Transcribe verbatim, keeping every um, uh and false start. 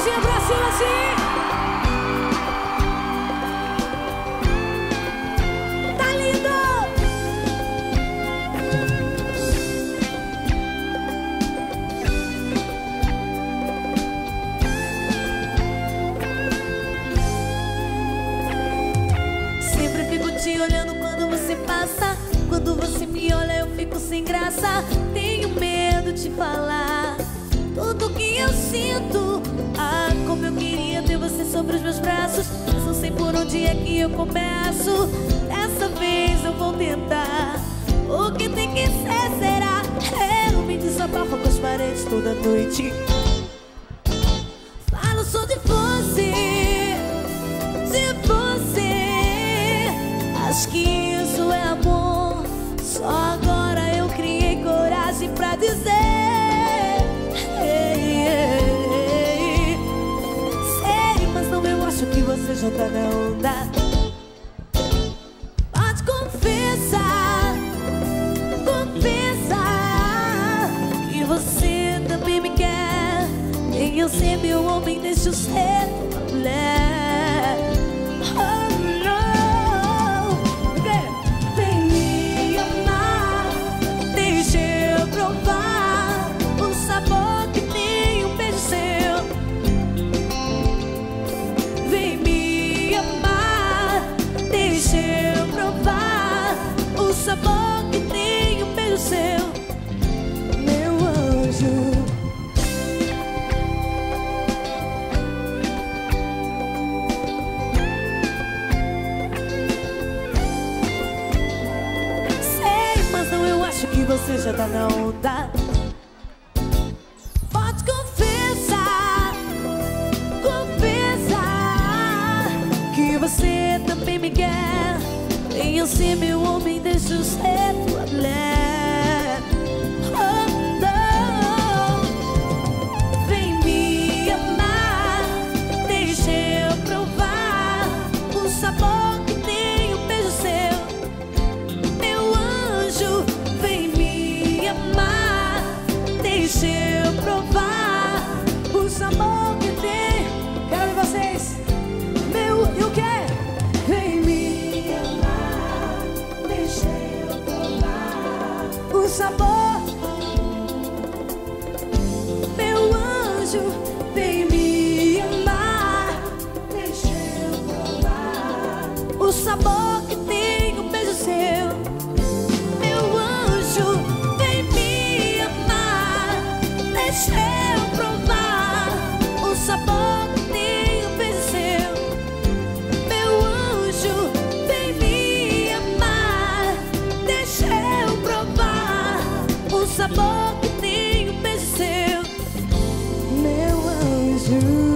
mãozinha pra cima assim. Tá lindo! Sempre fico te olhando quando você passa. Quando você me olha eu fico sem graça. Tenho medo de falar tudo que eu sinto. Ah, como eu queria ter você sobre os meus braços. Mas não sei por onde é que eu começo. Dessa vez eu vou tentar. O que tem que ser será. Eu me desabafo com as paredes toda noite. Falo só de você, de você. Acho que isso é amor. Só agora eu criei coragem pra dizer. Ei, ei, ei. Sei, mas não, eu acho que você já tá na onda. Pode confessar, confessar que você também me quer. Nem eu ser meu homem, deixa eu ser tua mulher. Oh, não. Vem me amar, deixa eu provar o sabor que tem um beijo seu. Vem me amar, deixa eu provar o sabor que tem um beijo seu, meu anjo. Sei, mas não, eu acho que você já tá na onda. Pode confessar, confessar que você também me quer. Venha ser meu homem, deixa eu ser tua mulher. Oh, não. Vem me amar, deixa eu provar o sabor que tem um beijo seu, meu anjo. Vem me amar, deixa eu provar o sabor que tem. Quero ver vocês. Meu, e o quê? Vem me amar, deixa eu provar o sabor, meu anjo. Vem me amar, deixa eu provar o sabor que tem um beijo seu, meu anjo. Vem me amar, deixa eu provar o sabor que tem um beijo seu, meu anjo. Vem me amar, deixa eu provar o sabor que tem um beijo seu, meu anjo.